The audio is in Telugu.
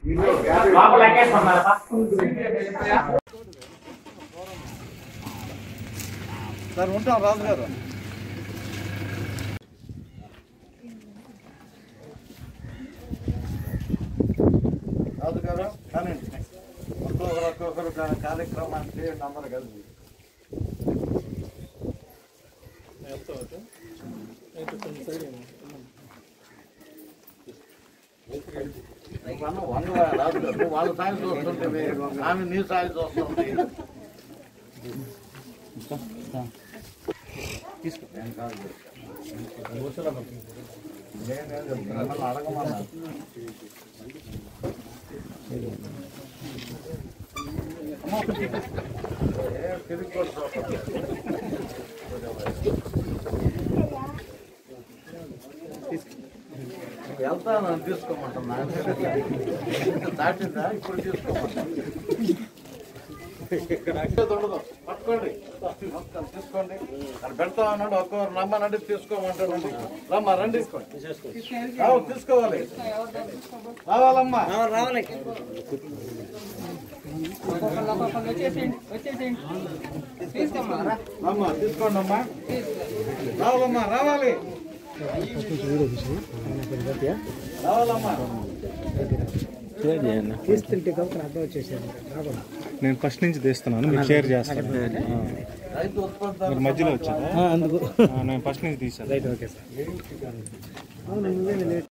సార్ ఉంటాం రాజు గారు. రాజు గారు కానీ ఒక్కొక్కరు కార్యక్రమాన్ని చేయండి అందరూ కలిసి. రాజు గారు వాళ్ళ సాయం చూస్తుంటే ఆమె నీ సాయం చూస్తుంది. ఏం కాదు అడగమన్నా తిరిగి వెళ్తాను తీసుకోమంటున్నా. దాటిందా ఇప్పుడు తీసుకోమంటా. ఉండదు పట్టుకోండి తీసుకోండి. అది పెడతా ఉన్నాడు ఒక్కొక్కరు రమ్మనండి తీసుకోమంటానండి. రమ్మా రండి తీసుకోవాలి. రావాలమ్మా రావాలి. అమ్మా తీసుకోండి అమ్మా. రావాలమ్మా రావాలి. రావాలమ్మా. నేను ఫస్ట్ నుంచి తీస్తున్నాను, మీకు షేర్ చేస్తాను. మీరు మధ్యలో వచ్చారా? అందుకు నేను ఫస్ట్ నుంచి తీసాను.